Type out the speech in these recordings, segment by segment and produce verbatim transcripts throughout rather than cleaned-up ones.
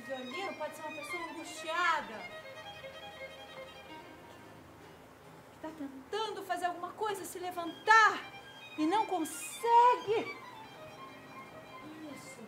violino pode ser uma pessoa angustiada, que está tentando fazer alguma coisa, se levantar e não consegue. Isso.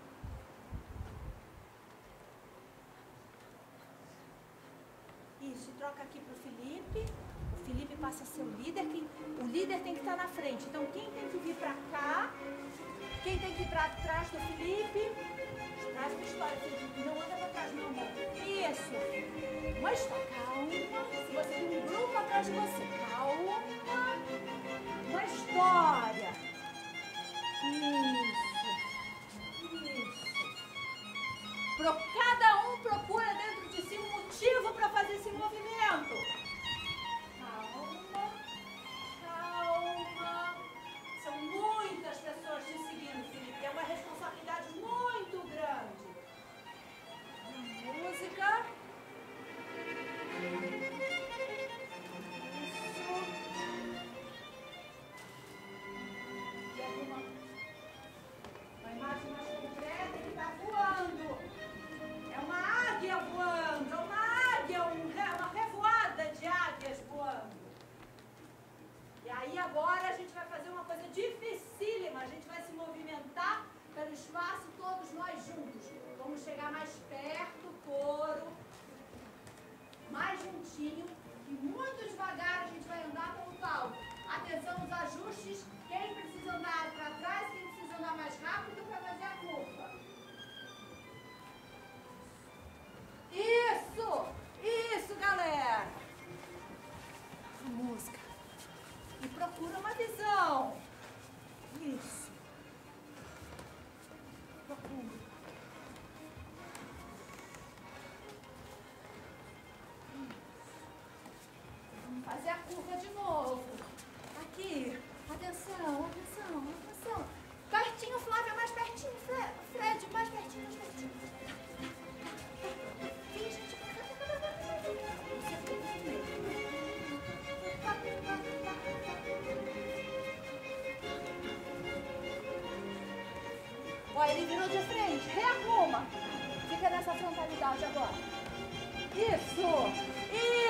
Isso, e troca aqui para o Felipe. O Felipe passa a ser o líder. Quem, o líder tem que estar na frente. Então, quem tem que vir para cá? Quem tem que ir para trás do Felipe? Traz uma história, Felipe. Não anda para trás, não, amor. Isso. Uma história. Calma. Se você tem um grupo atrás de você. Calma. Uma história. Isso. Isso. Pro, cada um procura dentro de si um motivo para fazer esse movimento. Calma. Calma. São muitas pessoas te seguindo, Felipe. É uma responsabilidade muito grande. Música. Isso. E alguma uma imagem mais concreta, ele está voando. É uma águia voando. É uma águia, um, uma revoada de águias voando. E aí agora a gente vai fazer uma coisa dificílima. A gente vai se movimentar pelo espaço todos nós juntos. Vamos chegar mais perto, coro, mais juntinho. E muito devagar a gente vai andar pelo palco. Atenção aos ajustes. Quem precisa andar para trás, quem precisa andar mais rápido para fazer a curva. Isso! Isso, galera! A música. E procura uma visão. Isso. Procura. Vamos fazer a curva de novo. Aqui. Atenção, atenção, atenção. Pertinho, Flávia, mais pertinho. Fred, mais pertinho, mais pertinho. Ih, gente. Ó, ele virou de frente. Rearruma. Fica nessa frontalidade agora. Isso. Isso.